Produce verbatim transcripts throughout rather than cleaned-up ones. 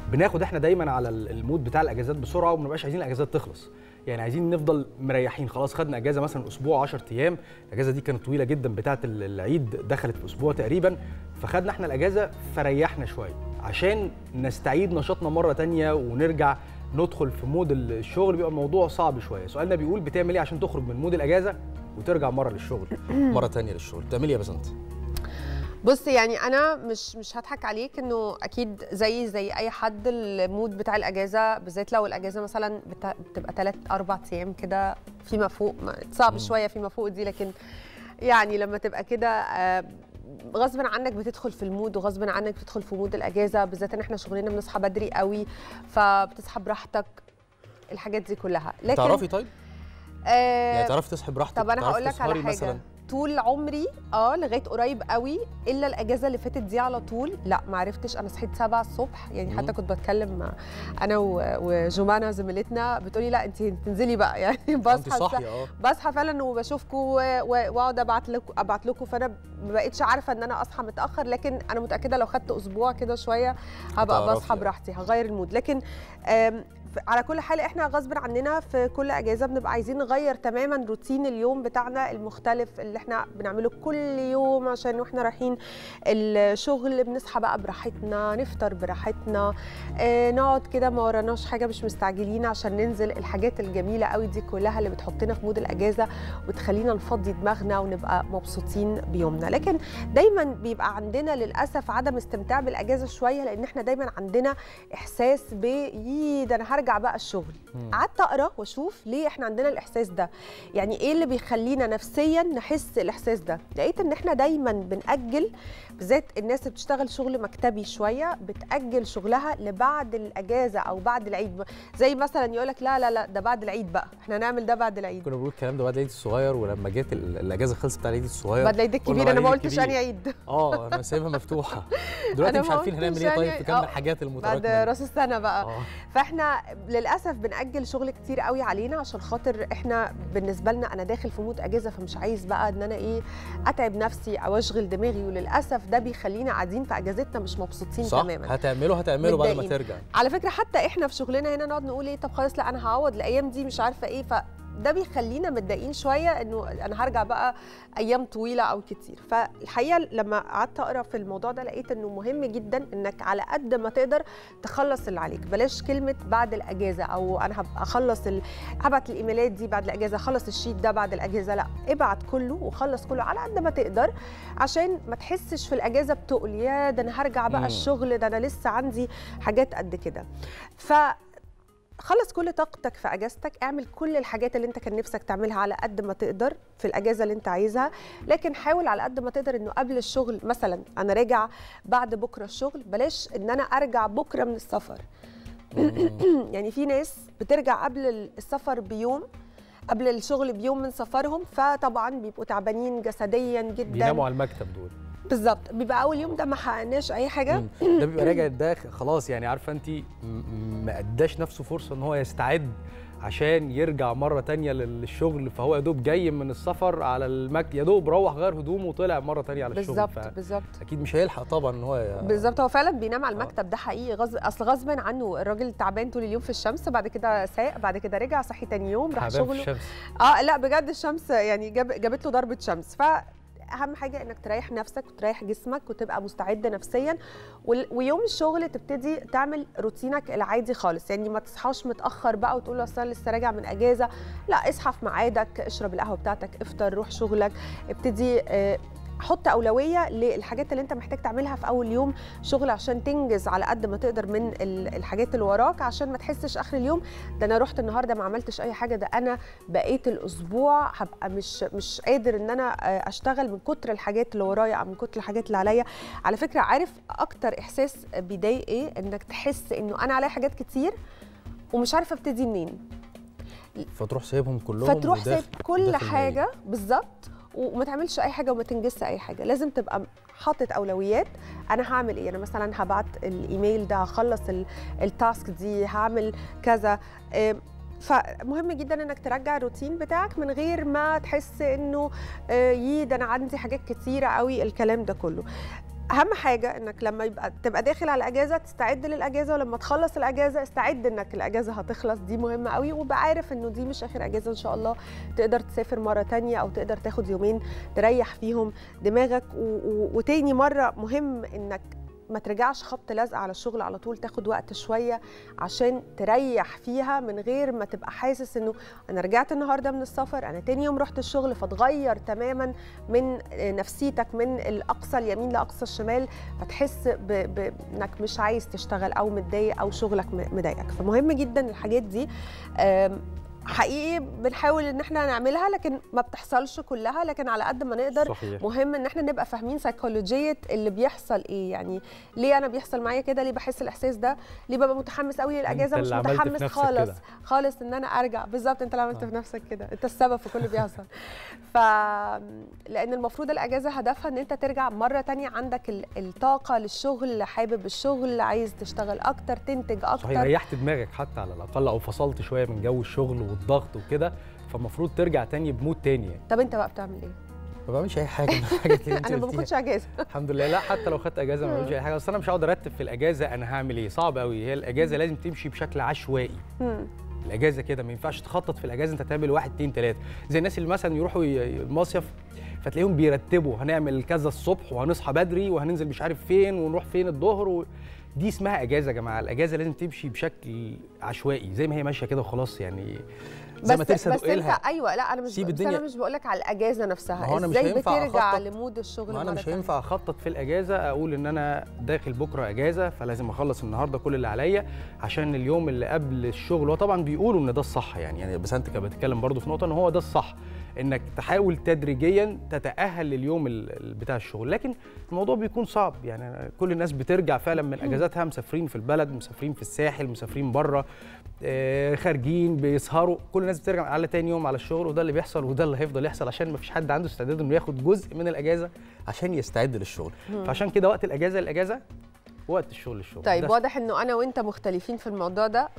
بناخد احنا دايما على المود بتاع الاجازات بسرعه، وما بنبقاش عايزين الاجازات تخلص. يعني عايزين نفضل مريحين، خلاص خدنا اجازه مثلا اسبوع عشرة ايام، الاجازه دي كانت طويله جدا بتاعه العيد، دخلت في اسبوع تقريبا، فخدنا احنا الاجازه فريحنا شويه عشان نستعيد نشاطنا مره ثانيه ونرجع ندخل في مود الشغل. بيبقى الموضوع صعب شويه. سؤالنا بيقول بتعمل ايه عشان تخرج من مود الاجازه وترجع مره للشغل مره ثانيه للشغل؟ بتعملي ايه يا بسنت؟ بص يعني انا مش مش هضحك عليك انه اكيد زي زي اي حد المود بتاع الاجازه، بالذات لو الاجازه مثلا بتبقى ثلاث اربع ايام كده فيما فوق، صعب شويه فيما فوق دي، لكن يعني لما تبقى كده غصب عنك بتدخل في المود، وغصب عنك بتدخل في مود الاجازه، بالذات ان احنا شغلنا بنصحى بدري قوي، فبتصحى براحتك، الحاجات دي كلها. لكن تعرفي طيب آه يعني تعرفي تصحي براحتك؟ طب انا هقول لك على حاجه مثلاً. طول عمري اه لغايه قريب قوي، الا الاجازه اللي فاتت دي على طول لا ما عرفتش. انا صحيت سبعة الصبح يعني، حتى كنت بتكلم مع انا وجمانه زميلتنا بتقولي لا انت تنزلي بقى يعني. بصحى بصحى فعلا وبشوفكم واقعد ابعت لكم ابعت لكم فانا ما بقتش عارفه ان انا اصحى متاخر، لكن انا متاكده لو خدت اسبوع كده شويه هبقى بصحى براحتي، هغير المود. لكن على كل حال احنا غصب عننا في كل اجازه بنبقى عايزين نغير تماما روتين اليوم بتاعنا المختلف اللي احنا بنعمله كل يوم، عشان واحنا رايحين الشغل بنصحى بقى براحتنا، نفطر براحتنا، اه نقعد كده ما وراناش حاجه، مش مستعجلين عشان ننزل. الحاجات الجميله قوي دي كلها اللي بتحطنا في مود الاجازه وتخلينا نفضي دماغنا ونبقى مبسوطين بيومنا. لكن دايما بيبقى عندنا للاسف عدم استمتاع بالاجازه شويه، لان احنا دايما عندنا احساس ب يي ده انا هرجع بقى الشغل. قعدت اقرا واشوف ليه احنا عندنا الاحساس ده، يعني ايه اللي بيخلينا نفسيا نحس الاحساس ده. لقيت ان احنا دايما بنأجل، بالذات الناس اللي بتشتغل شغل مكتبي شويه بتأجل شغلها لبعد الاجازه او بعد العيد، زي مثلا يقول لك لا لا لا ده بعد العيد بقى، احنا نعمل ده بعد العيد. كنا بنقول الكلام ده بعد العيد الصغير، ولما جت الاجازه خلصت بتاع العيد الصغير بعد العيد الكبير انا ما قلتش اني عيد اه انا سايبها مفتوحه دلوقتي مش عارفين هنعمل ايه. طيب في الحاجات المتراكمه بعد راس السنه بقى أوه. فاحنا للاسف بنأجل شغل كتير قوي علينا عشان خاطر احنا بالنسبه لنا انا داخل في مود اجازه، فمش عايز بقى ان انا ايه اتعب نفسي او اشغل دماغي، وللاسف ده بيخلينا قاعدين في اجازتنا مش مبسوطين صح. تماما. هتعملوا هتعملوا بعد ما ترجع. على فكره حتى احنا في شغلنا هنا نقعد نقول ايه طب خلاص لا انا هعوض الايام دي مش عارفه ايه، فده بيخلينا متضايقين شويه انه انا هرجع بقى ايام طويله او كتير. فالحقيقه لما قعدت اقرا في الموضوع ده لقيت انه مهم جدا انك على قد ما تقدر تخلص اللي عليك. بلاش كلمه بعد الاجازه او انا هبقى اخلص ال... هبعت الايميلات دي بعد الاجازه، اخلص الشيت ده بعد الاجازه، لا ابعت كله وخلص كله على قد ما تقدر عشان ما تحسش في الاجازه بتقول يا ده انا هرجع بقى مم. الشغل ده انا لسه عندي حاجات قد كده. ف خلص كل طاقتك في اجازتك، اعمل كل الحاجات اللي انت كان نفسك تعملها على قد ما تقدر في الاجازه اللي انت عايزها، لكن حاول على قد ما تقدر انه قبل الشغل مثلا انا راجع بعد بكره الشغل، بلاش ان انا ارجع بكره من السفر. يعني في ناس بترجع قبل السفر بيوم، قبل الشغل بيوم من سفرهم، فطبعا بيبقوا تعبانين جسديا جدا، بيناموا على المكتب دول بالظبط. بيبقى اول يوم ده ما حققناش اي حاجه، ده بيبقى راجع ده خلاص، يعني عارفه انت ما اداش نفسه فرصه ان هو يستعد عشان يرجع مره ثانيه للشغل، فهو يا دوب جاي من السفر على المكتب، يا دوب روح غير هدومه وطلع مره ثانيه على الشغل. بالظبط بالظبط اكيد مش هيلحق طبعا ان هو بالظبط. هو فعلا بينام على المكتب آه. ده حقيقي، غصب اصل غصب عنه الراجل تعبان طول اليوم في الشمس، بعد كده ساق، بعد كده رجع صحي ثاني يوم راح شغله. اه لا بجد الشمس يعني جاب جابت له ضربه شمس. ف اهم حاجه انك تريح نفسك وتريح جسمك وتبقى مستعد نفسيا، ويوم الشغل تبتدي تعمل روتينك العادي خالص. يعني ما تصحاش متاخر بقى وتقول اصل انا لسه راجع من اجازه، لا اصحى في ميعادك، اشرب القهوه بتاعتك، افطر، روح شغلك، ابتدي آه حط اولويه للحاجات اللي انت محتاج تعملها في اول يوم شغل عشان تنجز على قد ما تقدر من الحاجات اللي وراك، عشان ما تحسش اخر اليوم ده انا رحت النهارده ما عملتش اي حاجه، ده انا بقيت الاسبوع هبقى مش مش قادر ان انا اشتغل من كتر الحاجات اللي ورايا او من كتر الحاجات اللي عليا. على فكره عارف اكتر احساس بيضايق ايه؟ انك تحس انه انا عليا حاجات كتير ومش عارفه ابتدي منين، فتروح سايبهم كلهم، فتروح سايب كل حاجه بالظبط وما تعملش اي حاجه وما تنجزش اي حاجه. لازم تبقى حاطط اولويات. انا هعمل ايه؟ انا مثلا هبعت الايميل ده، هخلص التاسك دي، هعمل كذا. فمهم جدا انك ترجع الروتين بتاعك من غير ما تحس انه يي ده انا عندي حاجات كتيره قوي، الكلام ده كله. اهم حاجه انك لما يبقى تبقى داخل على الاجازه تستعد للاجازه، ولما تخلص الاجازه استعد انك الاجازه هتخلص، دي مهمه قوي. وبقى عارف انه دي مش اخر اجازه ان شاء الله، تقدر تسافر مره تانية او تقدر تاخد يومين تريح فيهم دماغك. وتاني مره مهم انك ما ترجعش خبط لزق على الشغل على طول، تاخد وقت شويه عشان تريح فيها من غير ما تبقى حاسس انه انا رجعت النهارده من السفر، انا تاني يوم رحت الشغل، فتغير تماما من نفسيتك من الاقصى اليمين لاقصى الشمال، فتحس بانك مش عايز تشتغل او متضايق او شغلك مضايقك. فمهم جدا الحاجات دي، حقيقي بنحاول ان احنا نعملها لكن ما بتحصلش كلها، لكن على قد ما نقدر صحيح. مهم ان احنا نبقى فاهمين سيكولوجيه اللي بيحصل ايه، يعني ليه انا بيحصل معايا كده، ليه بحس الاحساس ده، ليه ببقى متحمس قوي للاجازه مش متحمس خالص كده. خالص ان انا ارجع. بالظبط، انت اللي عملت في نفسك كده، انت السبب في كل اللي بيحصل. ف لان المفروض الاجازه هدفها ان انت ترجع مره ثانيه عندك الطاقه للشغل، حابب الشغل، عايز تشتغل اكتر، تنتج اكتر. صحيح، ريحت دماغك حتى على الاقل او فصلت شويه من جو الشغل والضغط وكده، فالمفروض ترجع تاني بمود تاني يعني. طب انت بقى بتعمل ايه؟ ما بعملش اي حاجه من الحاجات اللي انت انا ما باخدش اجازه الحمد لله. لا، حتى لو خدت اجازه ما بعملش اي حاجه، اصل انا مش هقعد ارتب في الاجازه انا هعمل ايه، صعب قوي. هي الاجازه لازم تمشي بشكل عشوائي. الاجازه كده ما ينفعش تخطط في الاجازه انت تعمل واحد اتنين تلاته، زي الناس اللي مثلا يروحوا المصيف فتلاقيهم بيرتبوا هنعمل كذا الصبح وهنصحى بدري وهننزل مش عارف فين ونروح فين الظهر و... دي اسمها اجازه يا جماعه. الاجازه لازم تمشي بشكل عشوائي زي ما هي ماشيه كده وخلاص، يعني زي ما ترسى بس انت ايوه. لا انا مش بس انا مش بقول لك على الاجازه نفسها، ازاي بترجع لمود الشغل. ما انا مش هينفع اخطط في الاجازه اقول ان انا داخل بكره اجازه فلازم اخلص النهارده كل اللي عليا عشان اليوم اللي قبل الشغل. وطبعا بيقولوا ان ده الصح يعني, يعني بس انت كنت بتتكلم برضو في نقطه ان هو ده الصح، انك تحاول تدريجيا تتاهل لليوم بتاع الشغل. لكن الموضوع بيكون صعب، يعني كل الناس بترجع فعلا من اجازاتها مسافرين في البلد، مسافرين في الساحل، مسافرين بره، آه خارجين بيسهروا، كل الناس بترجع على تاني يوم على الشغل. وده اللي بيحصل وده اللي هيفضل يحصل عشان ما فيش حد عنده استعداد انه ياخد جزء من الاجازه عشان يستعد للشغل. فعشان كده وقت الاجازه الاجازه، وقت الشغل للشغل. طيب واضح انه انا وانت مختلفين في الموضوع ده،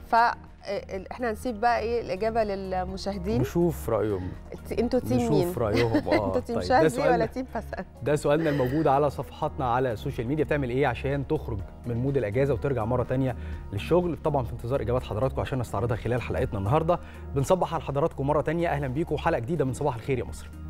فاحنا هنسيب بقى ايه الاجابه للمشاهدين نشوف رايهم. انتوا تيم مين؟ نشوف رايهم. اه انتوا تيم شاذلي ولا تيم حسن؟ ده سؤالنا الموجود على صفحاتنا على السوشيال ميديا. بتعمل ايه عشان تخرج من مود الاجازه وترجع مره ثانيه للشغل؟ طبعا في انتظار اجابات حضراتكم عشان نستعرضها خلال حلقتنا النهارده. بنصبح على حضراتكم مره ثانيه، اهلا بيكم وحلقه جديده من صباح الخير يا مصر.